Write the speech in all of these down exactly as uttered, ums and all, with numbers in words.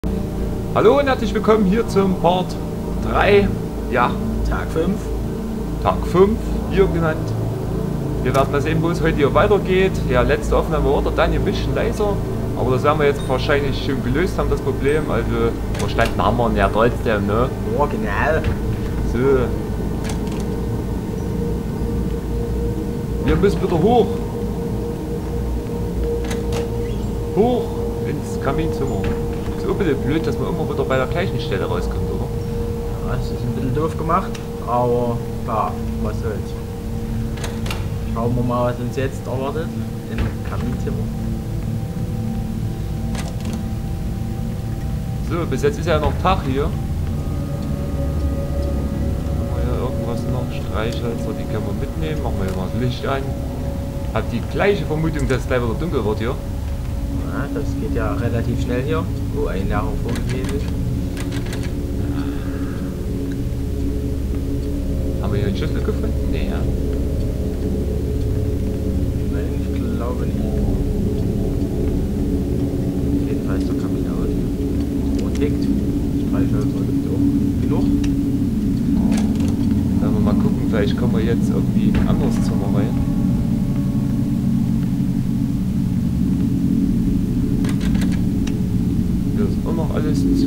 Hallo und herzlich willkommen hier zum Part drei, ja, Tag fünf. Tag fünf, hier genannt. Wir werden mal sehen, wo es heute hier weitergeht. Ja, letzte Aufnahme war der Daniel ein bisschen leiser, aber das werden wir jetzt wahrscheinlich schon gelöst haben, das Problem. Also, verstanden haben wir ihn ja trotzdem, ne? Ja, genau. So. Wir müssen wieder hoch. Hoch ins Kaminzimmer. Ist auch ein bisschen blöd, dass man immer wieder bei der gleichen Stelle rauskommt, oder? Ja, das ist ein bisschen doof gemacht, aber ja, was soll's. Schauen wir mal, was uns jetzt erwartet im Kaminzimmer. So, bis jetzt ist ja noch Tag hier. Haben wir hier irgendwas noch? Streichhölzer, die können wir mitnehmen. Machen wir hier mal das Licht an. Hab die gleiche Vermutung, dass es gleich wieder dunkel wird hier. Ja, das geht ja relativ schnell hier, wo ein Lehrer vorgegeben ist. Haben wir hier einen Schlüssel gefunden? Nee, ja. Nein, ich glaube nicht. Jedenfalls der Kamin aus. Und tickt. Streichhölzer gibt es auch genug. Werden wir mal gucken, vielleicht kommen wir jetzt irgendwie in ein anderes Zimmer rein. Hier ist auch noch alles zu.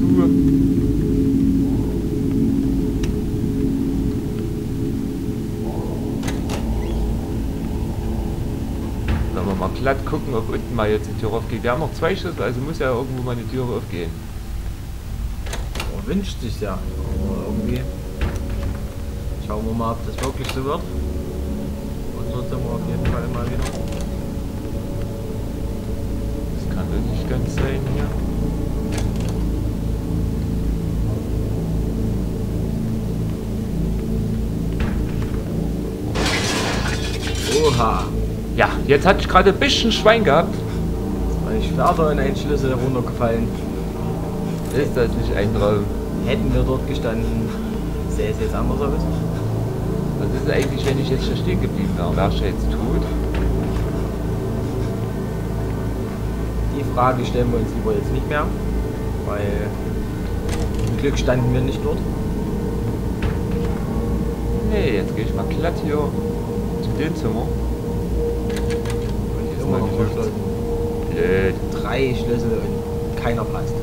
Wenn wir mal glatt gucken, ob unten mal jetzt die Tür aufgeht. Wir haben noch zwei Schlüssel, also muss ja irgendwo mal eine Tür aufgehen. Man wünscht sich ja, aber irgendwie. Schauen wir mal, ob das wirklich so wird. Unser Zimmer auf jeden Fall mal wieder. Das kann doch nicht ganz sein hier. Oha! Ja, jetzt hatte ich gerade ein bisschen Schwein gehabt. Weil ich Schwerter in einen Schlüssel runtergefallen. Ist das nicht ein Traum? Hätten wir dort gestanden, sähe es jetzt anders aus. Was ist eigentlich, wenn ich jetzt schon stehen geblieben wäre? Wäre ich jetzt tot? Die Frage stellen wir uns lieber jetzt nicht mehr, weil zum Glück standen wir nicht dort. Nee, jetzt gehe ich mal glatt hier zu dem Zimmer. Und Ist immer mal noch die Luft. verschlossen. Blöd. Drei Schlüssel und keiner passt.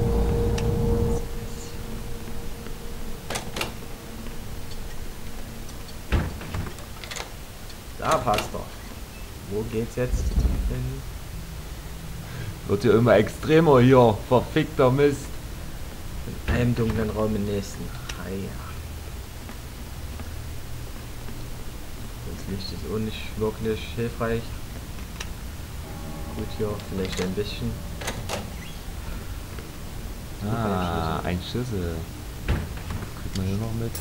Da passt er. Wo geht's jetzt hin? Wird ja immer extremer hier. Verfickter Mist. In einem dunklen Raum im nächsten. Ah ja. Das Licht ist auch nicht wirklich hilfreich. Gut, hier vielleicht ein bisschen. Ah, ein Schlüssel. Kriegt man hier noch mit.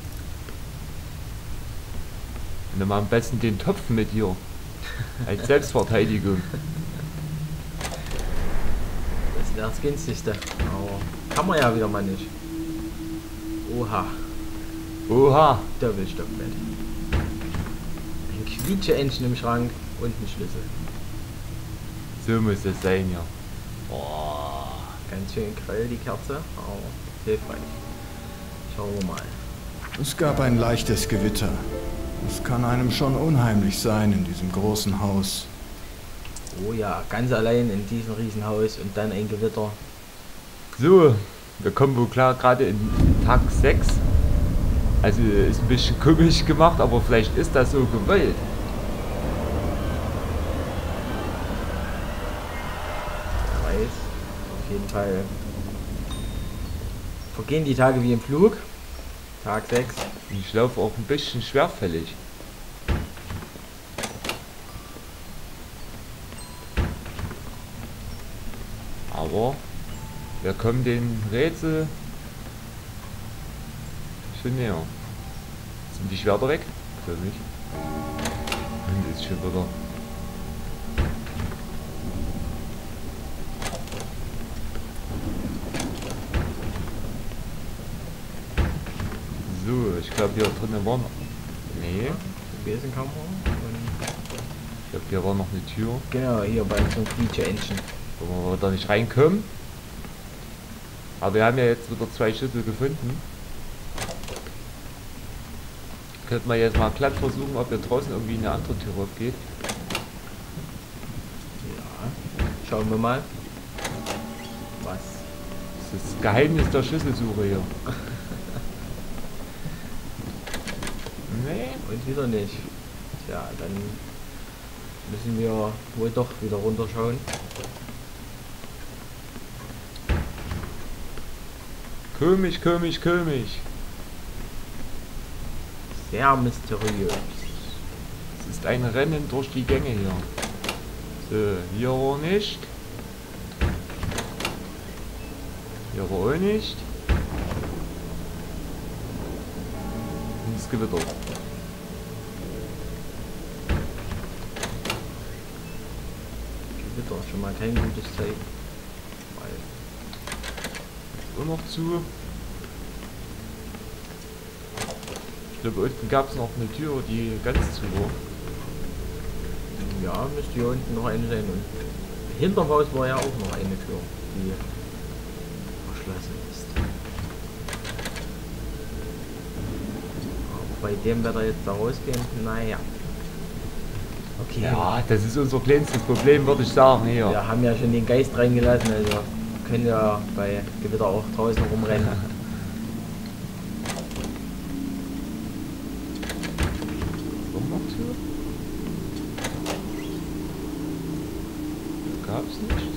Und dann mal am besten den Topf mit hier. Als Selbstverteidigung. Das wäre das günstigste. Aber kann man ja wieder mal nicht. Oha. Oha. Doppelstockbett. Ein Quietsche-Entchen im Schrank und ein Schlüssel. So muss es sein, ja. Boah. Ganz schön grell die Kerze, aber hilfreich. Schauen wir mal. Es gab ein leichtes Gewitter. Es kann einem schon unheimlich sein in diesem großen Haus. Oh ja, ganz allein in diesem Riesenhaus und dann ein Gewitter. So, wir kommen wohl klar gerade in Tag sechs. Also ist ein bisschen komisch gemacht, aber vielleicht ist das so gewollt. Wer weiß. Auf jeden Fall vergehen die Tage wie im Flug. Tag sechs. Und ich laufe auch ein bisschen schwerfällig. Aber wir kommen dem Rätsel schon näher. Sind die Schwerter weg? Für mich. Und ist schon wieder. So, ich glaube hier drinnen war noch. Nee, Besenkammer. Und ich glaube hier war noch eine Tür, genau, hier bei so einem Quietsche-Entchen. wo wir da nicht reinkommen. Aber wir haben ja jetzt wieder zwei Schlüssel gefunden. Könnten wir jetzt mal glatt versuchen, ob hier draußen irgendwie eine andere Tür aufgeht. Ja, schauen wir mal. Was? Das ist das Geheimnis der Schlüsselsuche hier. Nee. Und wieder nicht. Tja, dann müssen wir wohl doch wieder runterschauen. Komisch, komisch, komisch. Sehr mysteriös. Es ist ein Rennen durch die Gänge hier. So, hier auch nicht. Hier auch nicht. Ins Gewitter. Gewitter, schon mal kein gutes Zeichen. Weil Ist auch noch zu. Ich glaube, unten gab es noch eine Tür, die ganz zu war. ja, müsste hier unten noch eine sein. Und hinterm Haus war ja auch noch eine Tür, die verschlossen ist. Aber bei dem Wetter jetzt da rausgehen, naja. Okay. Ja, das ist unser kleinstes Problem, würde ich sagen, hier. Wir haben ja schon den Geist reingelassen, also können ja bei Gewitter auch draußen rumrennen. Sommertür? Gab's nicht.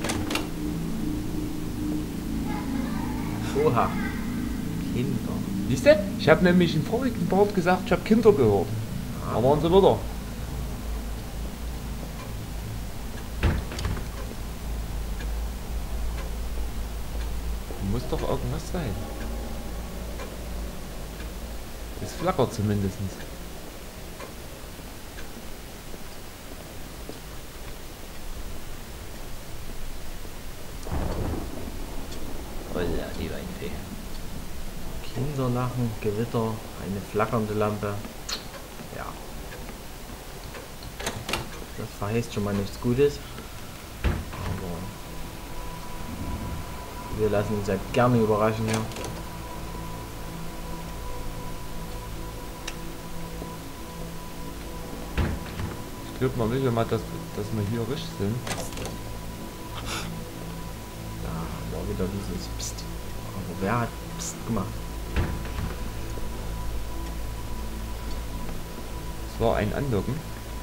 Oha. Kinder. Siehst du? Ich habe nämlich im vorigen Part gesagt, ich habe Kinder gehört. Da waren sie wieder. Muss doch irgendwas sein. Es flackert zumindest. Holla, die Weinfee. Kinderlachen, Gewitter, eine flackernde Lampe. Ja. Das verheißt schon mal nichts Gutes. Aber wir lassen uns ja gerne überraschen hier. Ich glaube, man will ja mal, dass, dass wir hier richtig sind. Da war wieder dieses Psst. Aber wer hat Psst gemacht? Es war ein Andocken.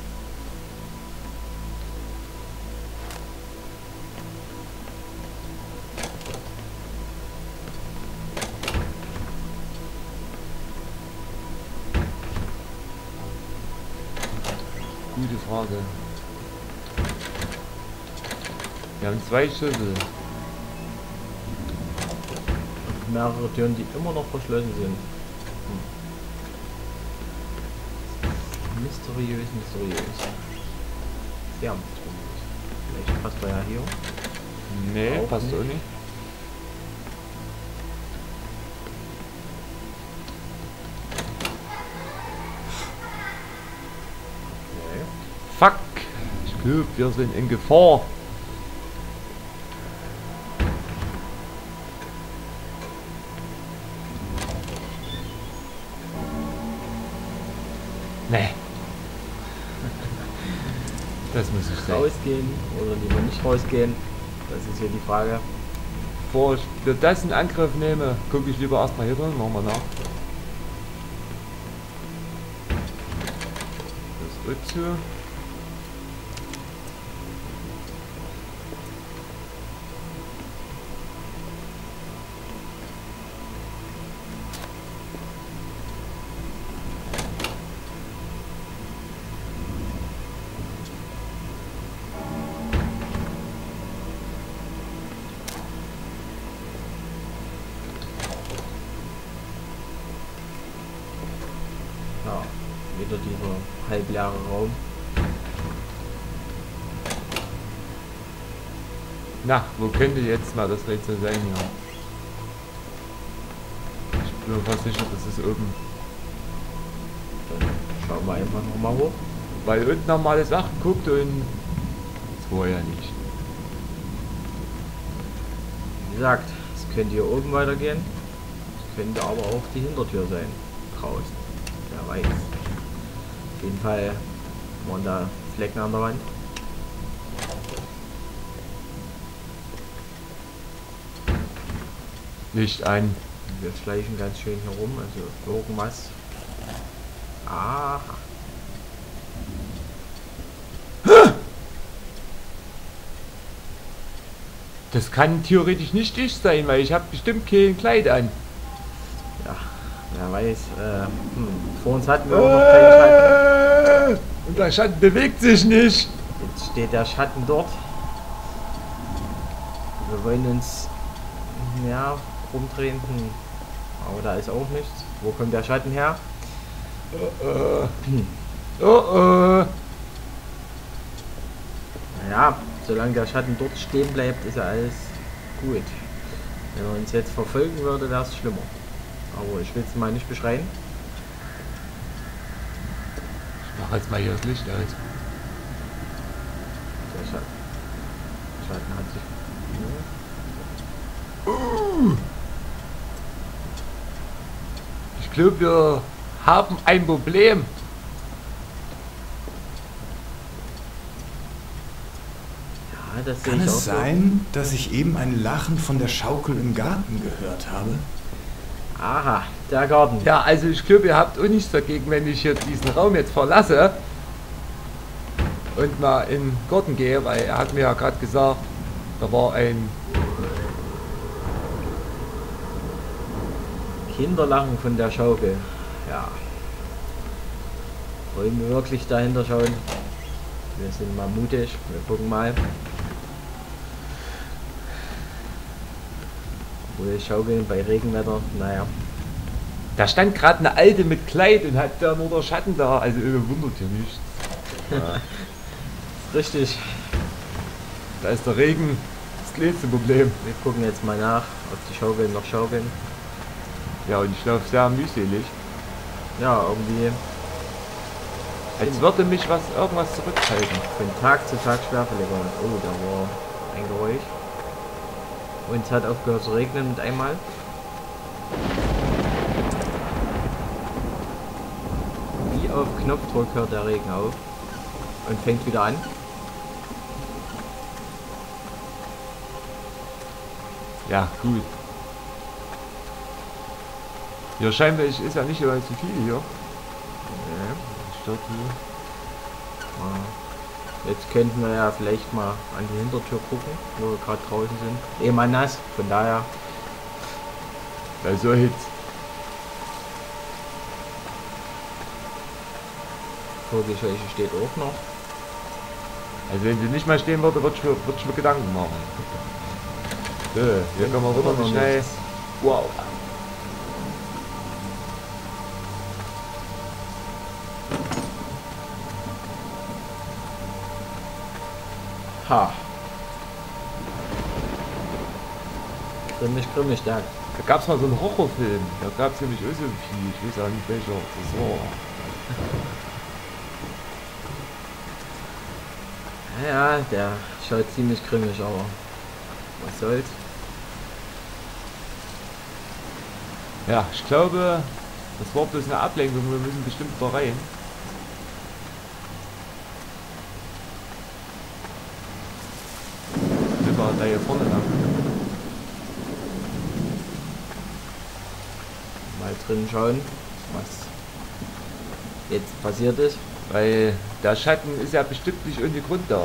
Gute Frage. Wir haben zwei Schlüssel. Mehrere Türen, die immer noch verschlossen sind. Hm. Mysteriös, mysteriös. Sehr mysteriös. Vielleicht passt er ja hier. Nee, Auch passt nicht. auch nicht. Okay. Fuck! Ich glaube, wir sind in Gefahr. Nee. Das muss ich sagen. Rausgehen oder lieber nicht rausgehen? Das ist hier die Frage. Bevor ich für das in Angriff nehme, gucke ich lieber erstmal hier drin, machen wir nach. Das ist zu. Ja, wieder dieser halbleere Raum. Na, wo könnte jetzt mal das Rätsel sein hier? Ich bin mir fast sicher, das ist oben. Dann schauen wir einfach nochmal hoch. Weil unten haben wir alle Sachen geguckt und das war ja nicht. Wie gesagt, es könnte hier oben weitergehen. Es könnte aber auch die Hintertür sein. Draußen. Wer weiß. Auf jeden Fall waren da Flecken an der Wand. Licht ein. Wir schleichen ganz schön herum, also irgendwas. Ah. Das kann theoretisch nicht ich sein, weil ich habe bestimmt kein Kleid an. Ja, wer weiß. Äh, hm. Vor uns hatten wir auch noch keinen Schatten. Und der Schatten bewegt sich nicht. Jetzt steht der Schatten dort. Wir wollen uns ja rumdrehen. Hm. Aber da ist auch nichts. Wo kommt der Schatten her? Oh oh. Hm. Oh oh. Naja, solange der Schatten dort stehen bleibt, ist ja alles gut. Wenn er uns jetzt verfolgen würde, wäre es schlimmer. Aber ich will es mal nicht beschreien. Ich mache jetzt mal hier das Licht aus. Der Schatten. Der Schatten hat sich... Uh. Ich glaube, wir haben ein Problem. Ja, das sehe Kann ich auch es so. sein, dass ich eben ein Lachen von der Schaukel im Garten gehört habe? Aha, der Garten. Ja, also ich glaube, ihr habt auch nichts dagegen, wenn ich hier diesen Raum jetzt verlasse und mal in den Garten gehe, weil er hat mir ja gerade gesagt, da war ein... Kinderlachen von der Schaukel. Ja. Wollen wir wirklich dahinter schauen? Wir sind mal mutig. Wir gucken mal. Wohl schaukeln bei Regenwetter. Naja. Da stand gerade eine Alte mit Kleid und hat da nur der Schatten da. Also wundert hier nichts. Ja. Richtig. Da ist der Regen das kleinste Problem. Wir gucken jetzt mal nach, ob die Schaukeln noch schaukeln. Ja, und ich laufe sehr mühselig. Ja, irgendwie Als würde mich was irgendwas zurückhalten. von Tag zu Tag schwerfälliger. Oh, da war ein Geräusch. Und es hat aufgehört zu regnen mit einmal. Wie auf Knopfdruck hört der Regen auf und fängt wieder an. Ja, gut. Hier scheinbar ist ja nicht immer zu viel hier. Ja. Stört hier. Ja. Jetzt könnten wir ja vielleicht mal an die Hintertür gucken, wo wir gerade draußen sind. Eh mal nass, von daher. Weil so Hitz. Vogelscheuche steht auch noch. Also wenn sie nicht mal stehen würde, würde ich, mir- würd ich mir Gedanken machen. So, hier können wir wieder noch schnell. nichts. Wow. Ha. Grimmig, grimmig, da. Da gab es mal so einen Horrorfilm. Da gab es nämlich auch so ein Vieh. Ich weiß auch nicht welcher das war. Ja, der schaut ziemlich grimmig, aber was soll's. Ja, ich glaube, das war bloß eine Ablenkung. Wir müssen bestimmt da rein. Wir waren da hier vorne lang. Mal drin schauen, was jetzt passiert ist. Weil der Schatten ist ja bestimmt nicht ohne Grund da.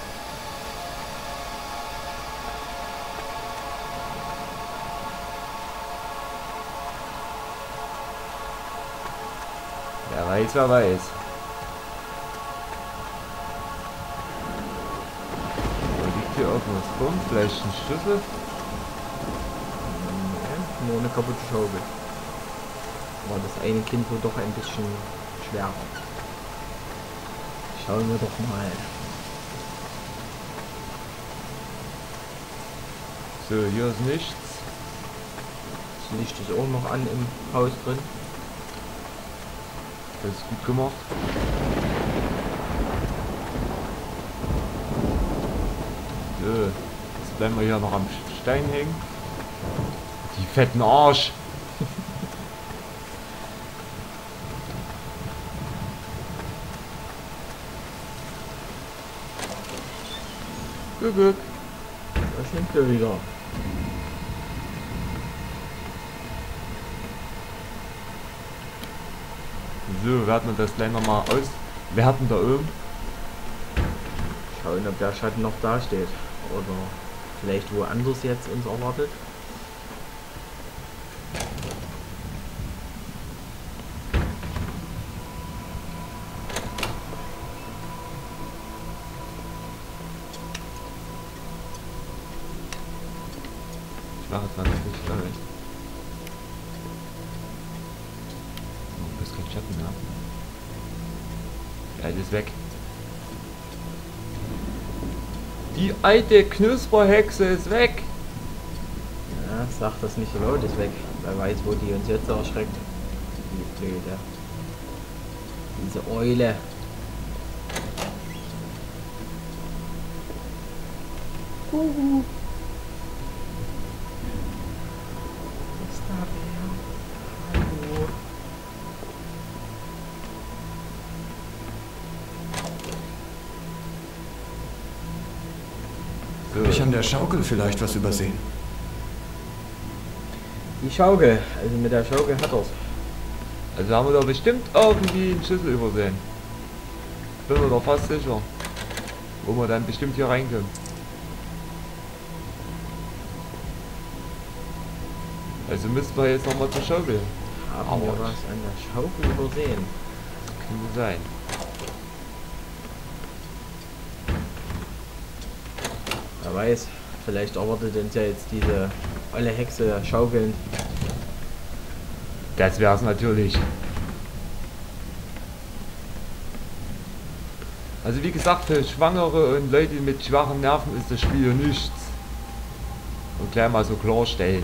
Wer weiß, wer weiß. Da liegt hier irgendwas rum, vielleicht ein Schlüssel. Nee, nur eine kaputte Schaukel. Aber das eine Kind wird doch ein bisschen schwerer. Schauen wir doch mal. So, hier ist nichts. Das Licht ist auch noch an im Haus drin. Das ist gut gemacht. So, jetzt bleiben wir hier noch am Stein hängen. fetten Arsch. Guck, guck. Das nimmt er wieder. So, werden wir das gleich nochmal auswerten da oben. Schauen, ob der Schatten noch da steht. Oder vielleicht woanders jetzt uns erwartet. Ich mache jetzt mal das Licht aus. Oh, das ist kein Schatten mehr. Ja, das ist weg. Die alte Knusperhexe ist weg. Ja, sag das nicht so laut, ist weg. Wer weiß, wo die uns jetzt erschreckt. Die Blöde. Diese Eule. Uhu. Ist da wer? Hallo. Habe ich an der Schaukel vielleicht was übersehen? Die Schaukel, also mit der Schaukel hat er's. Also haben wir da bestimmt irgendwie einen Schlüssel übersehen. Bin mir doch fast sicher. Wo wir dann bestimmt hier reinkommen. Also müssen wir jetzt nochmal zur Schaukel. Haben wir Autsch. was an der Schaukel übersehen? Könnte sein. Wer weiß, vielleicht erwartet uns ja jetzt diese alle Hexe schaukeln. Das wär's natürlich. Also wie gesagt, für Schwangere und Leute mit schwachen Nerven ist das Spiel nichts. Und gleich mal so klarstellen.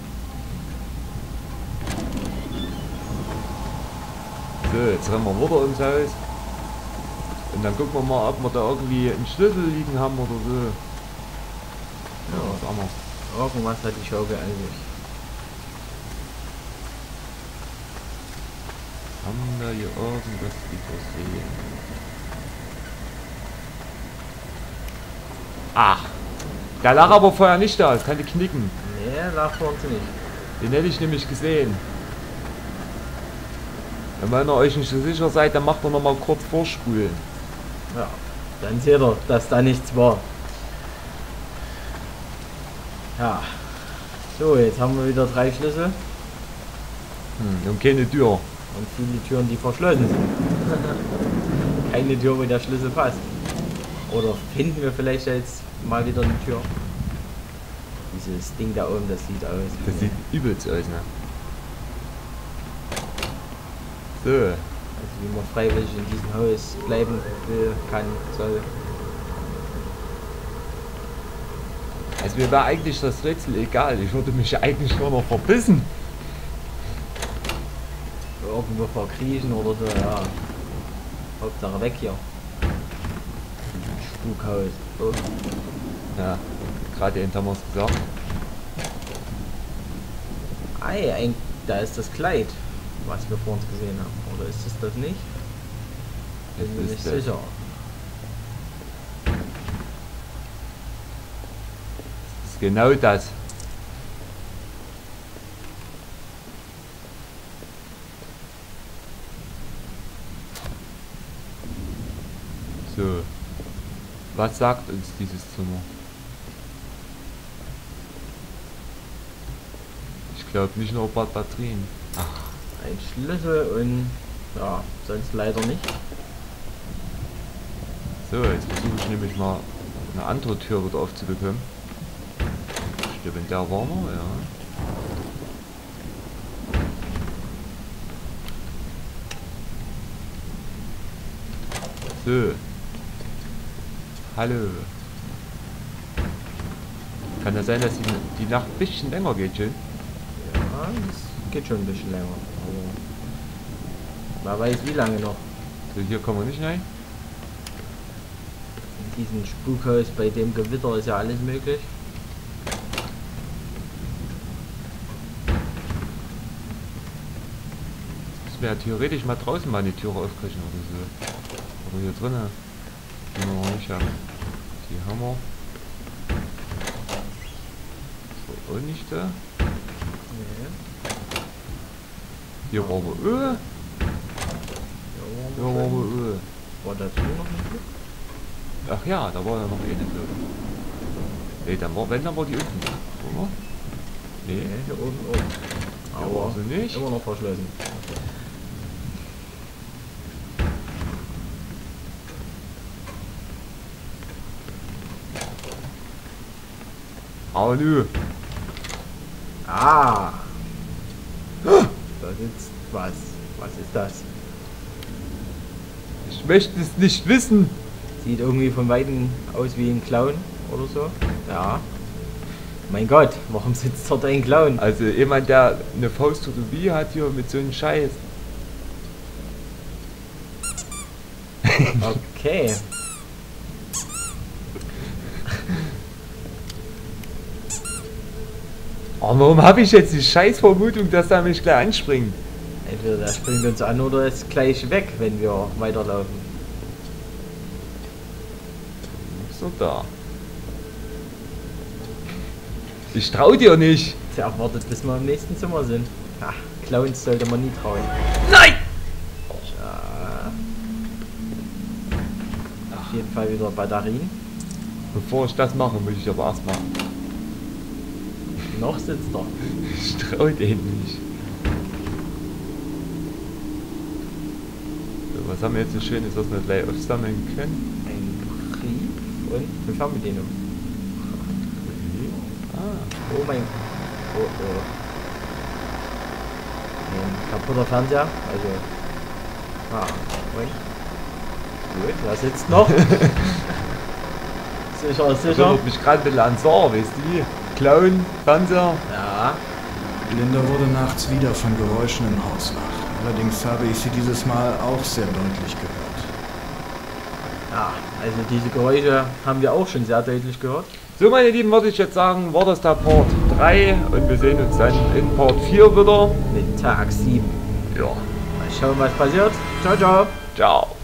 So, jetzt rennen wir wieder ums Haus. Und dann gucken wir mal, ob wir da irgendwie einen Schlüssel liegen haben oder so. Ja, was anderes. Irgendwas hat die Schaukel an sich. Haben wir hier irgendwas übersehen? Ach, der lag aber vorher nicht da, das kann die knicken. Nee, lag vor uns nicht. Den hätte ich nämlich gesehen. Wenn ihr euch nicht so sicher seid, dann macht ihr noch mal kurz vorspulen. Ja, dann seht ihr, dass da nichts war. Ja. So, jetzt haben wir wieder drei Schlüssel Hm, und keine Tür. und viele Türen, die verschlossen sind. Keine Tür, wo der Schlüssel passt. Oder finden wir vielleicht jetzt mal wieder eine Tür? Dieses Ding da oben, das sieht aus. Das sieht übelst aus, ne? So. Also wie man freiwillig in diesem Haus bleiben will, kann, soll. Also mir war eigentlich das Rätsel egal. Ich würde mich eigentlich nur noch verbissen. Irgendwo verkriechen oder so, ja. Hauptsache weg hier. Spukhaus. Oh. Ja, gerade eben haben wir es gesagt. Ei, ein, da ist das Kleid, was wir vor uns gesehen haben. Oder ist es das nicht? Bin mir Das nicht ist das. sicher. Das ist genau das. So. Was sagt uns dieses Zimmer? Ich glaube nicht nur ein paar Batterien. Ach, Ein Schlüssel und ja, sonst leider nicht. so, jetzt versuche ich nämlich mal eine andere Tür wieder aufzubekommen. Ich glaube, in der waren wir, ja. So. Hallo. Kann das sein, dass die, die Nacht ein bisschen länger geht schon? Ja, das geht schon ein bisschen länger. Aber wer weiß wie lange noch. So, hier kommen wir nicht rein. In diesem Spukhaus bei dem Gewitter ist ja alles möglich. Müssen wir ja theoretisch mal draußen mal die Türe aufbrechen oder so. Oder hier drinnen. Die wir noch nicht haben. Die haben wir. So, auch nicht da. Nee. Hier war aber Öl. Hier war aber Öl. War das hier noch ein Stück? Ach ja, da war ja noch eine Tür. Ne, dann war, wenn, dann war die unten. Oder? Nee, Nee, hier oben oben. hier Aber war sie nicht. immer noch verschlossen. Aber nö. Ah! Da sitzt was. Was ist das? Ich möchte es nicht wissen. Sieht irgendwie von Weitem aus wie ein Clown oder so. Ja. Mein Gott, warum sitzt dort ein Clown? Also jemand, der eine Faustrophobie hat hier mit so einem Scheiß. Okay. Aber warum habe ich jetzt die Scheißvermutung, dass er mich gleich anspringt? Entweder der springt uns an oder ist gleich weg, wenn wir weiterlaufen. So da. Ich trau dir nicht. Tja, wartet bis wir im nächsten Zimmer sind. Ach, Clowns sollte man nie trauen. Nein! Ja. Auf jeden Fall wieder Batterien. Bevor ich das mache, muss ich aber erst machen. Noch sitzt er. Ich trau den nicht. So, was haben wir jetzt so Schönes, was wir gleich aufsammeln können? Ein Brief und eine Fernbedienung. Ah, Oh mein... Oh oh. Ein kaputter Fernseher. Also... Ah, und? Gut, was sitzt noch? Sicher, das sicher. erinnert mich gerade ein bisschen an Saar, weißt du? Clown, Fernseher. Ja. Linda wurde nachts wieder von Geräuschen im Haus wach. Allerdings habe ich sie dieses Mal auch sehr deutlich gehört. Ja, also diese Geräusche haben wir auch schon sehr deutlich gehört. So, meine Lieben, würde ich jetzt sagen, war das der Part drei und wir sehen uns dann in Part vier wieder. Mit Tag sieben. Ja, Mal schauen, was passiert. Ciao, ciao. ciao.